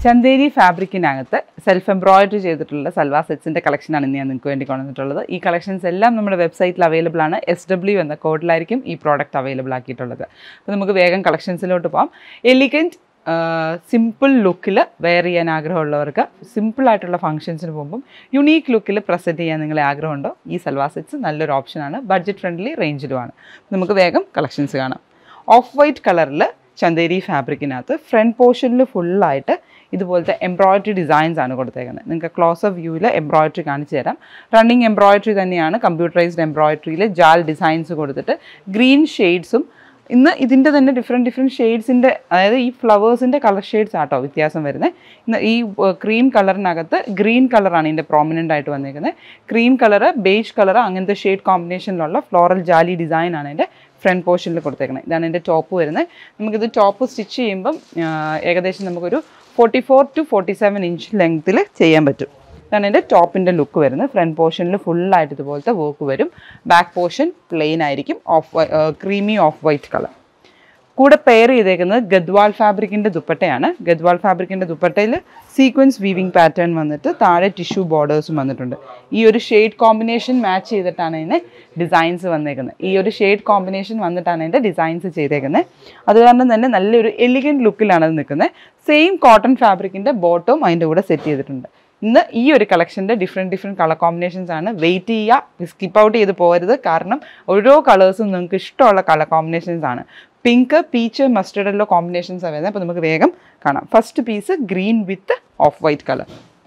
chanderi fabricനകത്ത് self embroidery ചെയ്തിട്ടുള്ള സൽവാർ സെറ്റ്സിൻ്റെ കളക്ഷനാണ് ഇന്ന് ഞാൻ നിങ്ങൾക്ക് വേണ്ടി കൊണ്ടുവന്നിട്ടുള്ളത്. ഈ കളക്ഷൻസ് എല്ലാം നമ്മുടെ വെബ്സൈറ്റിൽ അവൈലബിൾ ആണ്. SW എന്ന കോഡിലായിരിക്കും ഈ പ്രോഡക്റ്റ് അവൈലബിൾ ആക്കിയിട്ടുള്ളത്. അപ്പോൾ നമുക്ക് വേഗം കളക്ഷൻസിലോട്ട് പോകാം. എലിഗൻറ്റ് സിമ്പിൾ ലുക്കിൽ വെയർ ചെയ്യാൻ ആഗ്രഹമുള്ളവർക്ക്, സിമ്പിളായിട്ടുള്ള ഫംഗ്ഷൻസിന് പോകുമ്പം യുണീക്ക് ലുക്കിൽ പ്രസൻറ്റ് ചെയ്യാൻ നിങ്ങളെ ആഗ്രഹമുണ്ടോ, ഈ സൽവാർ സെറ്റ്സ് നല്ലൊരു ഓപ്ഷനാണ്. ബഡ്ജറ്റ് ഫ്രണ്ട്ലി റേഞ്ചിലുമാണ്. നമുക്ക് വേഗം കളക്ഷൻസ് കാണാം. ഓഫ് വൈറ്റ് കളറിൽ ചന്ദേരി ഫാബ്രിക്കിനകത്ത് ഫ്രണ്ട് പോർഷനിൽ ഫുള്ളായിട്ട് ഇതുപോലത്തെ എംബ്രോയിഡറി ഡിസൈൻസ് ആണ് കൊടുത്തേക്കുന്നത്. നിങ്ങൾക്ക് ക്ലോസ് ഓഫ് വ്യൂവിൽ എംബ്രോയിഡറി കാണിച്ചു തരാം. റണ്ണിങ് എംബ്രോയിഡറി തന്നെയാണ്. കമ്പ്യൂട്ടറൈസ്ഡ് എംബ്രോയിഡറിയിൽ ജാൽ ഡിസൈൻസ് കൊടുത്തിട്ട് ഗ്രീൻ ഷെയ്ഡ്സും ഇന്ന് ഇതിൻ്റെ തന്നെ ഡിഫറെൻറ്റ് ഷെയ്ഡ്സിൻ്റെ, അതായത് ഈ ഫ്ലവേഴ്സിൻ്റെ കളർ ഷെയ്ഡ്സ് ആട്ടോ വ്യത്യാസം വരുന്നത്. ഇന്ന് ഈ ക്രീം കളറിനകത്ത് ഗ്രീൻ കളറാണ് ഇതിൻ്റെ പ്രോമിനൻ്റ് ആയിട്ട് വന്നിരിക്കുന്നത്. ക്രീം കളറ്, ബേജ് കളറ്, അങ്ങനത്തെ ഷെയ്ഡ് കോമ്പിനേഷനിലുള്ള ഫ്ലോറൽ ജാലി ഡിസൈനാണ് എൻ്റെ ഫ്രണ്ട് പോർഷനിൽ കൊടുത്തേക്കുന്നത്. ഇതാണ് എൻ്റെ ടോപ്പ് വരുന്നത്. നമുക്കിത് ടോപ്പ് സ്റ്റിച്ച് ചെയ്യുമ്പം ഏകദേശം നമുക്കൊരു 44 to 47 ഇഞ്ച് ലെങ്ത്തിൽ ചെയ്യാൻ പറ്റും. ഇതാണ് എൻ്റെ ടോപ്പിൻ്റെ ലുക്ക് വരുന്നത്. ഫ്രണ്ട് പോർഷനിൽ ഫുള്ളായിട്ട് ഇതുപോലത്തെ വർക്ക് വരും. ബാക്ക് പോർഷൻ പ്ലെയിൻ ആയിരിക്കും. Creamy off white colour. കൂടെ പെയർ ചെയ്തേക്കുന്നത് ഗദ്വാൾ ഫാബ്രിക്കിൻ്റെ ദുപ്പട്ടയാണ്. ഗദ്വാൾ ഫാബ്രിക്കിൻ്റെ ദുപ്പട്ടയിൽ സീക്വൻസ് വീവിങ് പാറ്റേൺ വന്നിട്ട് താഴെ ടിഷ്യൂ ബോർഡേഴ്സും വന്നിട്ടുണ്ട്. ഈ ഒരു ഷെയ്ഡ് കോമ്പിനേഷൻ മാച്ച് ചെയ്തിട്ടാണ് ഇതിന് ഡിസൈൻസ് വന്നേക്കുന്നത്. ഈ ഒരു ഷെയ്ഡ് കോമ്പിനേഷൻ വന്നിട്ടാണ് ഇതിൻ്റെ ഡിസൈൻസ് ചെയ്തേക്കുന്നത്. അത് കാരണം തന്നെ നല്ലൊരു എലിഗൻറ്റ് ലുക്കിലാണ് അത് നിൽക്കുന്നത്. സെയിം കോട്ടൺ ഫാബ്രിക്കിൻ്റെ ബോട്ടവും അതിൻ്റെ കൂടെ സെറ്റ് ചെയ്തിട്ടുണ്ട്. ഇന്ന് ഈ ഒരു കളക്ഷൻ്റെ ഡിഫറെൻറ്റ് കളർ കോമ്പിനേഷൻസ് ആണ്. വെയിറ്റ് ചെയ്യുക, സ്കിപ്പ് ഔട്ട് ചെയ്ത് പോകരുത്. കാരണം ഓരോ കളേഴ്സും നിങ്ങൾക്ക് ഇഷ്ടമുള്ള കളർ കോമ്പിനേഷൻസ് ആണ്. Pink, peach, mustard yellow combinations ആണ് വരുന്നത്. അപ്പോൾ നമുക്ക് വേഗം കാണാം. First piece green with off white colour.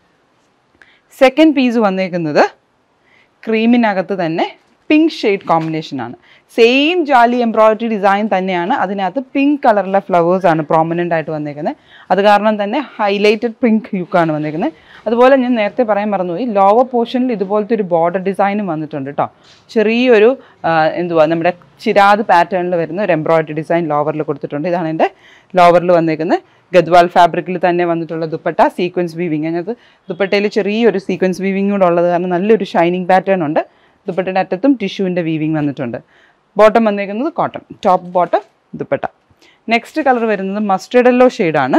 Second piece വന്നേക്കുന്നത് ക്രീമിനകത്ത് തന്നെ പിങ്ക് ഷെയ്ഡ് കോമ്പിനേഷനാണ്. സെയിം ജാലി എംബ്രോയിഡറി ഡിസൈൻ തന്നെയാണ്. അതിനകത്ത് പിങ്ക് കളറിലെ ഫ്ലവേഴ്സാണ് പ്രോമിനൻ്റ് ആയിട്ട് വന്നേക്കുന്നത്. അത് കാരണം തന്നെ ഹൈലൈറ്റഡ് പിങ്ക് ലുക്കാണ് വന്നേക്കുന്നത്. അതുപോലെ ഞാൻ നേരത്തെ പറയാൻ മറന്നുപോയി, ലോവർ പോർഷനിൽ ഇതുപോലത്തെ ഒരു ബോർഡർ ഡിസൈനും വന്നിട്ടുണ്ട് കേട്ടോ. ചെറിയൊരു നമ്മുടെ ചിരാത് പാറ്റേണിൽ വരുന്ന ഒരു എംബ്രോയിഡറി ഡിസൈൻ ലോവറിൽ കൊടുത്തിട്ടുണ്ട്. ഇതാണ് എൻ്റെ ലോവറിൽ വന്നേക്കുന്നത്. ഗദ്വാൾ ഫാബ്രിക്കിൽ തന്നെ വന്നിട്ടുള്ള ദുപ്പട്ട, സീക്വൻസ് വീവിങ്. അതിനകത്ത് ദുപ്പട്ടയിൽ ചെറിയൊരു സീക്വൻസ് വീവിങ് കൂടെ ഉള്ളത് കാരണം നല്ലൊരു ഷൈനിങ് പാറ്റേൺ ഉണ്ട്. ദുപ്പട്ടയുടെ അറ്റത്തും ടിഷ്യൂവിൻ്റെ വീവിങ് വന്നിട്ടുണ്ട്. ബോട്ടം വന്നേക്കുന്നത് cotton, top bottom dupatta. Next colour വരുന്നത് മസ്റ്റേർഡ് യെല്ലോ ഷെയ്ഡാണ്.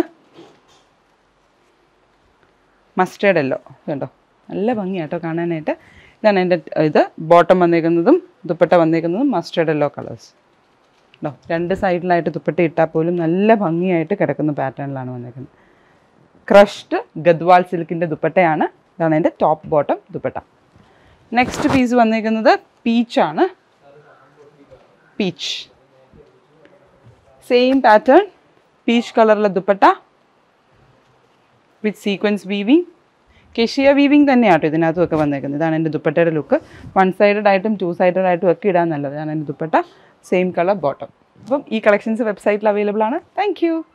മസ്റ്റേർഡ് യെല്ലോ കണ്ടോ, നല്ല ഭംഗിയാട്ടോ കാണാനായിട്ട്. ഇതാണ് എൻ്റെ ബോട്ടം വന്നേക്കുന്നതും ദുപ്പട്ട വന്നേക്കുന്നതും മസ്റ്റേർഡ് യെല്ലോ കളേഴ്സ് കേട്ടോ. രണ്ട് സൈഡിലായിട്ട് ദുപ്പട്ട ഇട്ടാൽ പോലും നല്ല ഭംഗിയായിട്ട് കിടക്കുന്ന പാറ്റേണിലാണ് വന്നേക്കുന്നത്. ക്രഷ്ഡ് ഗദ്വാൾ സിൽക്കിൻ്റെ ദുപ്പട്ടയാണ്. ഇതാണ് എൻ്റെ top bottom dupatta. Next piece വന്നേക്കുന്നത് പീച്ചാണ്. പീച്ച് സെയിം പാറ്റേൺ, പീച്ച് കളറിലെ ദുപ്പട്ട വിത്ത് സീക്വൻസ് വീവിങ്. കെഷിയ വീവിങ് തന്നെയാട്ടോ ഇതിനകത്തുമൊക്കെ വന്നേക്കുന്നത്. ഇതാണ് എൻ്റെ ദുപ്പട്ടയുടെ ലുക്ക്. 1 സൈഡഡ് ആയിട്ടും 2 സൈഡഡ് ആയിട്ടും ഒക്കെ ഇടാൻ നല്ലത്. ഇതാണ് എൻ്റെ ദുപ്പട്ട. Same colour bottom. അപ്പം ഈ കളക്ഷൻസ് വെബ്സൈറ്റിൽ അവൈലബിൾ ആണ്. Thank U.